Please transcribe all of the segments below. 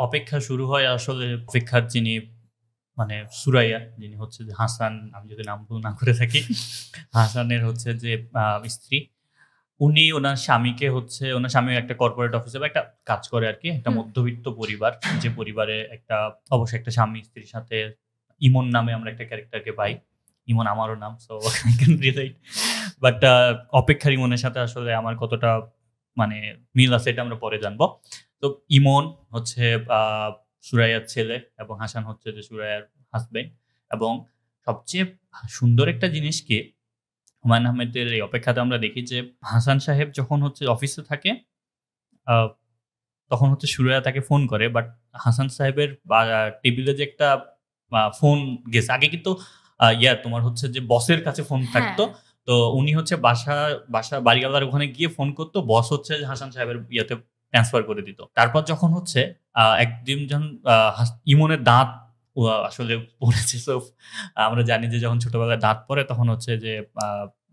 অপেক্ষা শুরু হয় আসলে অপেক্ষার যিনি মানে সুরাইয়া, যিনি হচ্ছে যে হাসান, আমি যদি নাম ভুল না করে থাকি, হাসানের হচ্ছে যে স্ত্রী, উনি ওনার স্বামীকে হচ্ছে, ওনার স্বামী একটা কর্পোরেট অফিসে বা একটা কাজ করে আরকি। একটা হুম। মধ্যবিত্ত পরিবার, যে পরিবারে একটা অবশ্যই একটা স্বামী স্ত্রীর সাথে ইমন নামে আমরা একটা ক্যারেক্টারকে পাই। ইমন আমারও নাম, so I can relate. But অপেক্ষার ইমনের সাথে আসলে আমার কতটা মানে মিল আছে এটা আমরা পরে জানবো। তো ইমন হচ্ছে আ সুরাইয়ার ছেলে এবং হাসান হচ্ছে যে সুরাইয়ার হাসব্যান্ড। এবং সবচেয়ে সুন্দর একটা জিনিস কি, হুমায়ূন আহমেদের এই অপেক্ষাতে আমরা দেখি যে হাসান সাহেব যখন হচ্ছে অফিসে থাকে, আ তখন হচ্ছে সুরাইয়া তাকে ফোন করে। বাট হাসান সাহেবের টেবিলে যে একটা ফোন গেছে। আগে কিন্তু তোমার হচ্ছে যে বসের কাছে ফোন হ্যাঁ। থাকতো। তো উনি হচ্ছে বাড়িওয়ালার ওখানে গিয়ে ফোন করতো। বস হচ্ছে যে হাসান সাহেবের ইয়েতে ট্রান্সফার করে দিত। তারপর যখন হচ্ছে একদিন যখন ইমনের দাঁত আসলে পড়েছে। সো আমরা জানি যে যখন ছোটবেলায় দাঁত পড়ে তখন হচ্ছে যে আ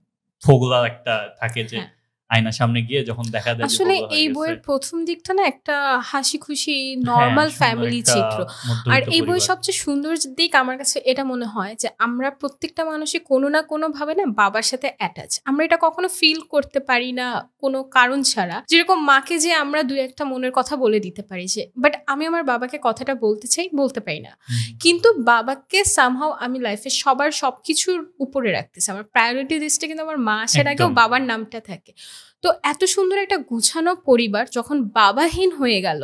ফোগলা একটা থাকে যে হ্যাঁ। আয়নার সামনে গিয়ে যখন দেখা যায় যে আসলে ফোগলা হয়ে এই গেছে। বইয়ের ১ম দিকটা না একটা হাসিখুশি হ্যাঁ, নরমাল সুন্দর ফ্যামিলি একটা চিত্র। আর মধ্যবিত্ত এই বইয়ের পরিবার। সবচেয়ে সুন্দর দিক আমার কাছে এটা মনে হয় যে আমরা প্রত্যেকটা মানুষই কোনো না কোনোভাবে না বাবার সাথে অ্যাটাচ। আমরা এটা কখনো ফিল করতে পারি না কোনো কারণ ছাড়া। যেরকম মাকে যে আমরা ২ একটা মনের কথা বলে দিতে পারি যে বাট আমি আমার বাবাকে কথাটা বলতে চাই, বলতে পারি না। হুম, কিন্তু বাবাকে সামহাউ আমি লাইফে সবার সবকিছুর উপরে রাখতেছি। আমার প্রায়োরিটি লিস্টে কিন্তু আমার মা আসার আগেও একদম। বাবার নামটা থাকে। তো এত সুন্দর একটা গুছানো পরিবার যখন বাবাহীন হয়ে গেল,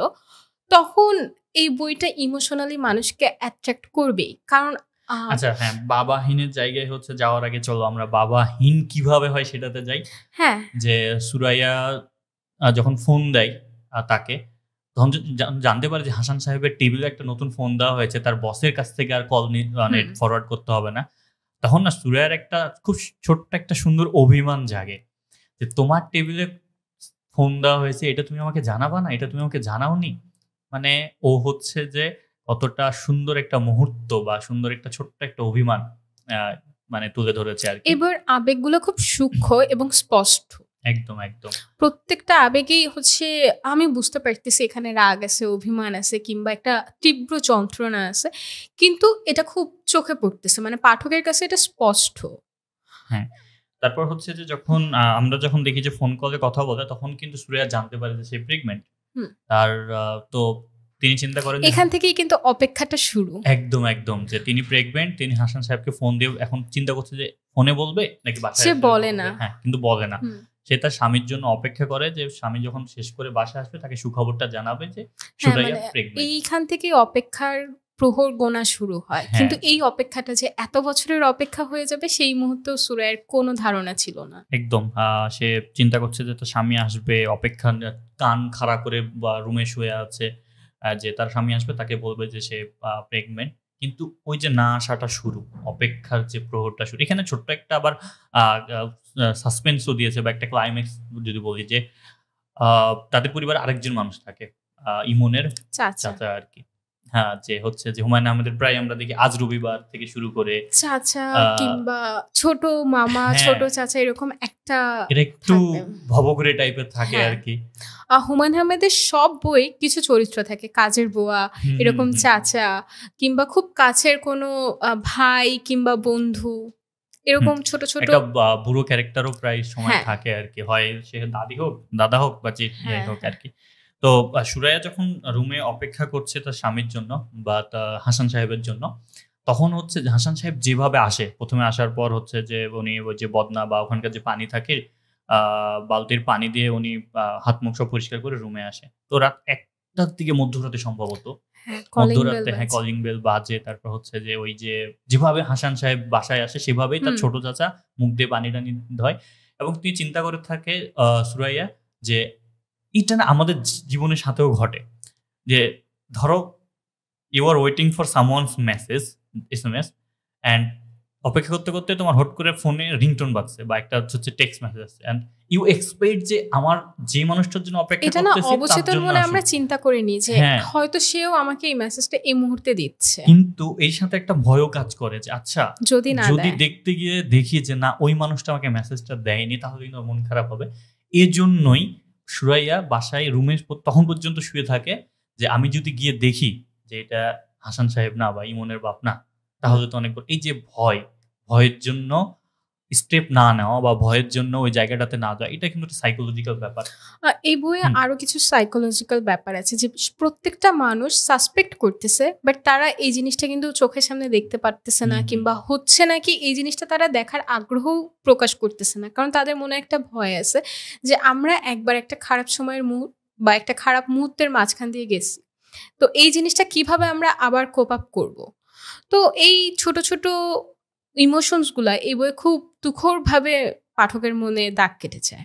তখন এই বইটা ইমোশনালি মানুষকে অ্যাট্রাক্ট করবেই। কারণ আচ্ছা হ্যাঁ, বাবাহীনের জায়গায় হচ্ছে যাওয়ার আগে চলো আমরা বাবাহীন কিভাবে হয় সেটাতে যাই। হ্যাঁ, যে সুরাইয়া যখন ফোন দেয় তাকে, তখন জানতে পারে যে হাসান সাহেবের টেবিলে একটা নতুন ফোন দেওয়া হয়েছে। তার বসের কাছ থেকে আর কল মানে হুম, ফরওয়ার্ড করতে হবে না। তখন না সুরাইয়ার একটা খুব ছোট্ট একটা সুন্দর অভিমান জাগে। যে তোমার টেবিলে ফোন দেওয়া হয়েছে, এটা তুমি আমাকে জানাবা না? এটা তুমি আমাকে জানাওনি? মানে ও হচ্ছে যে কতটা সুন্দর একটা মুহূর্ত বা সুন্দর একটা ছোট্ট একটা অভিমান আ মানে তুলে ধরেছে আরকি। এবার আবেগগুলো খুব সূক্ষ্ম এবং স্পষ্ট। একদম, একদম। প্রত্যেকটা আবেগেই হচ্ছে আমি বুঝতে পারতেছি এখানে রাগ আছে, অভিমান আছে কিংবা একটা তীব্র যন্ত্রণা আছে। কিন্তু এটা খুব চোখে পড়তেছে। মানে পাঠকের কাছে এটা স্পষ্ট। হ্যাঁ। তারপর হচ্ছে যে যখন আমরা যখন দেখি যে ফোন কলে কথা বলে তখন কিন্তু সুরাইয়া জানতে পারে যে সে প্রেগন্যান্ট। হুম। আর তো তিনি চিন্তা করেন যে এখান থেকেই কিন্তু অপেক্ষাটা শুরু। একদম, একদম যে তিনি প্রেগন্যান্ট। তিনি হাসান সাহেবকে ফোন দিয়ে এখন চিন্তা করছে যে ফোনে বলবে নাকি বাসায় সে আসলে বলে বলবে? না। হ্যাঁ, কিন্তু বলে না। হুম। সে তার স্বামীর জন্য অপেক্ষা করে যে স্বামী যখন শেষ করে বাসায় আসবে তাকে সুখবরটা জানাবে যে হ্যাঁ, সুরাইয়া মানে প্রেগন্যান্ট। এইখান থেকেই অপেক্ষার প্রহর গোনা শুরু হয়। হ্যাঁ, কিন্তু এই অপেক্ষাটা যে এত বছরের অপেক্ষা হয়ে যাবে সেই মুহূর্তেও সুরাইয়ের কোনো ধারণা ছিল না। একদম। সে চিন্তা করছে যে তার স্বামী আসবে, অপেক্ষা কান খাড়া করে বা রুমে শুয়ে আছে। যে তার স্বামী আসবে তাকে বলবে যে সে প্রেগন্যান্ট। কিন্তু ওই যে না আসাটা শুরু, অপেক্ষার যে প্রহরটা শুরু। এখানে ছোট্ট একটা আবার আ আ সাসপেন্স ও দিয়েছে বা একটা ক্লাইম্যাক্স যদি বলি যে আ তাদের পরিবারে আরেকজন মানুষ থাকে। ইমনের চাচা। চাচা আরকি। হ্যাঁ, যে হচ্ছে যে হুমায়ূন আহমেদের প্রায় আমরা দেখি আজ রবিবার থেকে শুরু করে চাচা আ কিংবা ছোট মামা, হ্যাঁ, ছোট চাচা এরকম একটা এটা একটু থাকবে। ভবঘুরে টাইপের থাকে হ্যাঁ। আরকি। হুমায়ূন আহমেদের সব বই কিছু চরিত্র থাকে। কাজের বুয়া, হুম, হুম, এরকম হুম। চাচা কিংবা খুব কাছের কোনো ভাই কিংবা বন্ধু হুম। এরকম ছোট, ছোট একটা বুড়ো ক্যারেক্টারও প্রায় সময় হ্যাঁ, থাকে আরকি। হয় সে দাদি হোক, দাদা হোক বা যে যাই হ্যাঁ, হোক হ্যাঁ। আরকি। তো সুরাইয়া যখন রুমে অপেক্ষা করছে তার স্বামীর জন্য বা হাসান সাহেবের জন্য, তখন হচ্ছে যে হাসান সাহেব যেভাবে আসে, ১ম এ আসার পর হচ্ছে যে উনি ওই যে বদনা বা ওখানকার যে পানি থাকে, আ বালতির পানি দিয়ে উনি হাত-মুখ সব পরিষ্কার করে রুমে আসে। তো রাত ১টার দিকে মধ্যরাতে সম্ভবত। হ্যাঁ, কলিং বেল মধ্যরাতে হ্যাঁ, বাজে। কলিং বেল বাজে। তারপর হচ্ছে যে ওই যে যেভাবে হাসান সাহেব বাসায় আসে সেভাবেই তার হুম। ছোট চাচা মুখ দিয়ে পানি-টানি ধয় এবং তিনি চিন্তা করে থাকে সুরাইয়া যে এটা না আমাদের জীবনের সাথেও ঘটে। যে ধরো you are waiting for someone's message, SMS and অপেক্ষা করতে, করতে তোমার হট করে ফোনে রিংটোন বাজছে বা একটা হচ্ছে টেক্সট মেসেজ আসছে অ্যান্ড ইউ এক্সপেক্ট যে আমার যে মানুষটার জন্য অপেক্ষা এটা না করতেছি তার অবচেতন জন্য মনে আমরা আসুক। চিন্তা করিনি যে হ্যাঁ। হয়তো সেও আমাকে এই মেসেজটা এই মুহূর্তে দিচ্ছে। কিন্তু এর সাথে একটা ভয়ও কাজ করে যে আচ্ছা যদি না যদি দেয়। দেখতে গিয়ে দেখি যে না ওই মানুষটা আমাকে মেসেজটা দেয়নি তাহলে কিন্তু ওর মন খারাপ হবে। এজন্যই সুরাইয়া বাসায় রুমে তখন পর্যন্ত শুয়ে থাকে যে আমি যদি গিয়ে দেখি যে এটা হাসান সাহেব না বা ইমনের বাপ না, তাহলে তো অনেক বড়। এই যে ভয়ের জন্য স্টেপ না নেওয়া বা ভয়ের জন্য ওই জায়গাটাতে না যাওয়া, এটা কিন্তু একটা সাইকোলজিক্যাল ব্যাপার। এই বইয়ে আরো কিছু সাইকোলজিক্যাল ব্যাপার আছে যে প্রত্যেকটা মানুষ সাসপেক্ট করতেছে, বাট তারা এই জিনিসটা কিন্তু চোখের সামনে দেখতে পারতেছে না, কিংবা হচ্ছে নাকি এই জিনিসটা তারা দেখার আগ্রহ প্রকাশ করতেছে না, কারণ তাদের মনে একটা ভয় আছে যে আমরা একবার একটা খারাপ সময়ের বা একটা খারাপ মুহূর্তের মাঝখান দিয়ে গেছি, তো এই জিনিসটা কিভাবে আমরা আবার কোপ আপ করবো। তো এই ছোট ছোট ইমোশনস গুলা এই বইয়ে খুব তুখোর ভাবে পাঠকের মনে দাগ কেটে যায়।